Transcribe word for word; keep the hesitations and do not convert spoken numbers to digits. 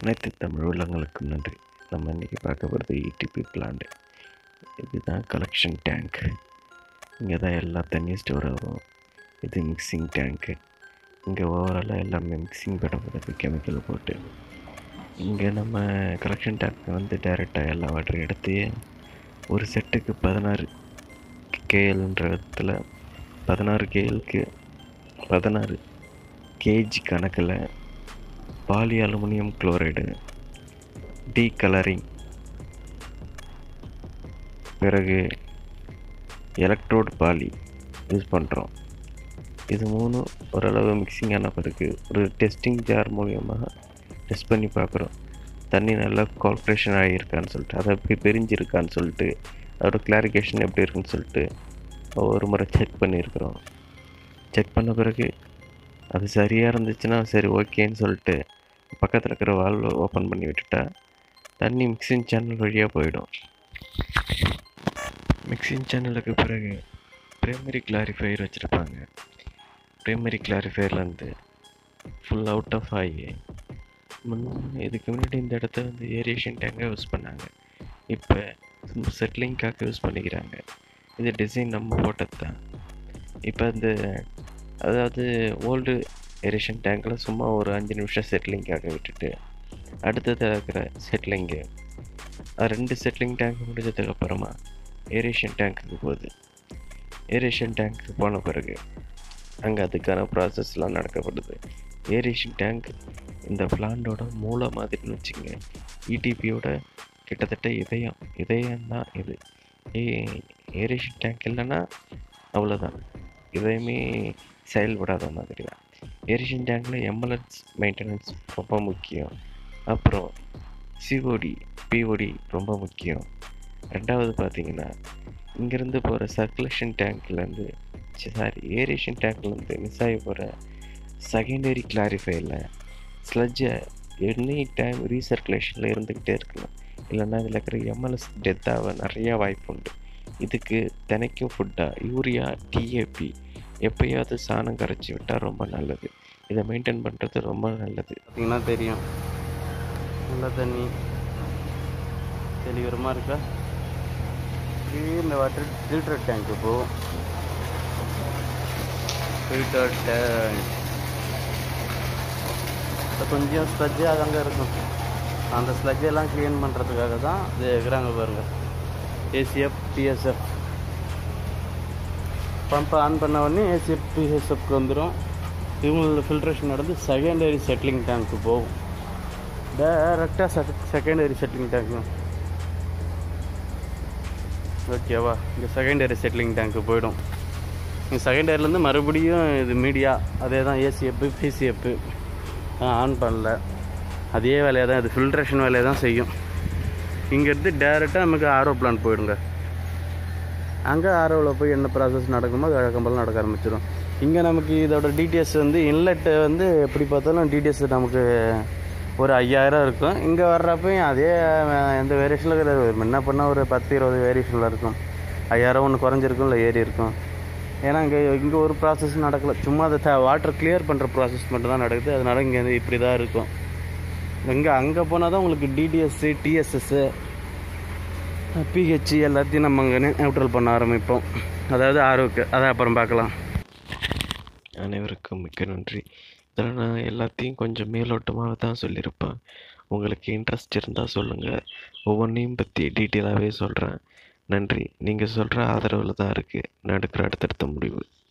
அனைத்து தமிழ் உள்ளங்களுக்கும் நன்றி. நம்ம இன்றைக்கி பார்க்க போகிறது இடிபி பிளான்ட். இதுதான் கலெக்ஷன் டேங்க். இங்கே தான் எல்லா தண்ணியும் ஸ்டோர் ஆகும். இது மிக்சிங் டேங்க்கு. இங்கே ஓவராலாக எல்லாமே மிக்சிங் பண்ணுறதுக்கு கெமிக்கல் போட்டு இங்கே நம்ம கலெக்ஷன் டேங்க் வந்து டைரெக்டாக எல்லா வாட்டரையும் எடுத்து ஒரு செட்டுக்கு பதினாறு கேஎல்ன்ற இடத்துல பதினாறு கேஎலுக்கு பதினாறு கேஜி கணக்கில் poly aluminium chloride decolouring, பிறகு எலக்ட்ரோட் பாலி யூஸ் பண்ணுறோம். இது மூணு ஓரளவு மிக்சிங் ஆன பிறகு ஒரு டெஸ்டிங் ஜார் மூலியமாக டெஸ்ட் பண்ணி பார்க்குறோம். தண்ணி நல்லா கால்குலேஷன் ஆகியிருக்கான்னு சொல்லிட்டு, அதை எப்படி பிரிஞ்சிருக்கான்னு சொல்லிட்டு, அதோட கிளாரிஃபிகேஷன் எப்படி இருக்குன்னு சொல்லிட்டு ஒரு முறை செக் பண்ணியிருக்கிறோம். செக் பண்ண பிறகு அது சரியாக இருந்துச்சுன்னா சரி ஓகேன்னு சொல்லிட்டு பக்கத்தில் இருக்கிற வால்வை ஓப்பன் பண்ணி விட்டுட்டா தண்ணி மிக்சிங் சேனல் வழியாக போயிடும். மிக்சிங் சேனலுக்கு பிறகு ப்ரைமரி கிளாரிஃபையர் வச்சுருப்பாங்க. ப்ரைமரி கிளாரிஃபையர்லேருந்து ஃபுல் அவுட் ஆஃப் ஆகி முன் இதுக்கு முன்னாடி இந்த இடத்த வந்து ஏரியேஷன் டேங்காக யூஸ் பண்ணாங்க. இப்போ செட்டிலிங்காக யூஸ் பண்ணிக்கிறாங்க. இது டிசைன் நம்ம போட்டது தான். இப்போ இந்த அதாவது ஓல்டு ஏரியேஷன் டேங்கில் சும்மா ஒரு அஞ்சு நிமிஷம் செட்டிலிங்காக விட்டுட்டு அடுத்தது இருக்கிற செட்டிலிங்கு ரெண்டு செட்டிலிங் டேங்க் முடிஞ்சதுக்கப்புறமா ஏரியேஷன் டேங்க்குக்கு போகுது. ஏரியேஷன் டேங்க்கு போன பிறகு அங்கே அதுக்கான ப்ராசஸ்லாம் நடக்கப்படுது. ஏரியேஷன் டேங்க் இந்த பிளான்டோட மூளை மாதிரின்னு வச்சுங்க. இடிபியோட கிட்டத்தட்ட இதயம் இதயம் தான் இது. ஏ ஏரியேஷன் டேங்க் இல்லைன்னா அவ்வளோதான், இதயமே செயல்படாத மாதிரி தான். ஏரியேஷன் டேங்கில் எம்எல்எஸ் மெயின்டெனன்ஸ் ரொம்ப முக்கியம். அப்புறம் சிஓடி பிஓடி ரொம்ப முக்கியம். ரெண்டாவது பார்த்திங்கன்னா இங்கேருந்து போகிற சர்க்குலேஷன் டேங்க்லேருந்து சாரி ஏரியேஷன் டேங்க்லேருந்து மிஸ் ஆகி போகிற செகண்டரி கிளாரிஃபையரில் ஸ்லட்ஜை எனி டைம் ரீசர்க்குலேஷனில் இருந்துக்கிட்டே இருக்கணும். இல்லைன்னா இதில் இருக்கிற எம்எல்எஸ் டெத்தாக நிறையா வாய்ப்பு உண்டு. இதுக்கு தினைக்கும் ஃபுட்டாக யூரியா டிஏபி எப்போயாவது சாணம் கரைச்சி விட்டால் ரொம்ப நல்லது. இதை மெயின்டைன் பண்ணுறது ரொம்ப நல்லது. பார்த்திங்கன்னா தெரியும், நல்ல தண்ணி தெளிவரமாக இருக்கா. இந்த வாட்டர் ஃபில்டர் டேங்க்கு போகும். ஃபில்டர் டேங்க் கொஞ்சம் ஸ்லட்ஜு அங்கே இருக்கும். அந்த ஸ்லட்ஜெல்லாம் க்ளீன் பண்ணுறதுக்காக தான் இது இருக்கிறாங்க பாருங்கள். ஏசிஎஃப் பிஎஸ்எஃப் பம்பை ஆன் பண்ண உடனே ஏசிஎஃப் பிஎஸ்எஃப்க்கு வந்துடும். இவங்களோட ஃபில்ட்ரேஷன் நடந்து செகண்டரி செட்டிலிங் டேங்க்கு போகும். டைரெக்டாக செக செகண்டரி செட்டிலிங் டேங்க் ஓகேவா. இங்கே செகண்டரி செட்டிலிங் டேங்க்கு போயிடும். இங்கே செகண்டரிலேருந்து மறுபடியும் இது மீடியா அதே தான் ஏசிஎஃப்பு பிசிஎஃப்பு ஆன் பண்ணல, அதே வேலையை தான் இது ஃபில்ட்ரேஷன் வேலையை தான் செய்யும். இங்கேருந்து டேரெக்டாக நமக்கு ஆர்ஓ பிளான்ட் போயிடுங்க. அங்கே ஆர்ஓவில் போய் என்ன ப்ராசஸ் நடக்குமோ கம்பெல்லாம் நடக்க ஆரம்பிச்சிடும். இங்கே நமக்கு இதோட டிடிஎஸ் வந்து இன்லெட்டு வந்து எப்படி பார்த்தாலும் டிடிஎஸ் நமக்கு ஒரு ஐயாயிரம் இருக்கும். இங்கே வர்றப்பையும் அதே எந்த வேரியேஷனில் கிடையாது. முன்ன பண்ணால் ஒரு பத்து இருபது வேரியேஷனில் இருக்கும். ஐயாயிரம் ஒன்று குறைஞ்சிருக்கும், இல்லை ஏறி இருக்கும். ஏன்னா இங்கே இங்கே ஒரு ப்ராசஸ் நடக்கலை, சும்மா அதை த வாட்டர் கிளியர் பண்ணுற ப்ராசஸ் மட்டும் தான் நடக்குது. அதனால் இங்கே வந்து இப்படி தான் இருக்கும். இங்கே அங்கே போனால் தான் உங்களுக்கு டிடிஎஸ்ஸு டிஎஸ்எஸ்ஸு பிஹெச் எல்லாத்தையும் நம்ம அங்கே நியூட்ரல் பண்ண ஆரம்பிப்போம். அதாவது ஆரோக்கு அதை அப்புறம் பார்க்கலாம். அனைவருக்கும் மிக்க நன்றி. இதில் நான் எல்லாத்தையும் கொஞ்சம் மேலோட்டமாக தான் சொல்லியிருப்பேன். உங்களுக்கு இன்ட்ரெஸ்ட் இருந்தால் சொல்லுங்கள், ஒவ்வொன்றையும் பற்றி டீட்டெயிலாகவே சொல்கிறேன். நன்றி. நீங்கள் சொல்கிற ஆதரவில் தான் இருக்குது நான் எடுக்கிற அடுத்தடுத்த முடிவு.